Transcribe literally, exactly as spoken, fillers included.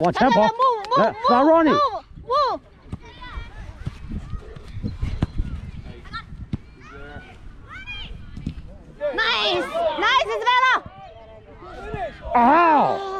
往前跑，来发 running。 Move. Nice, nice, Isabella. 啊！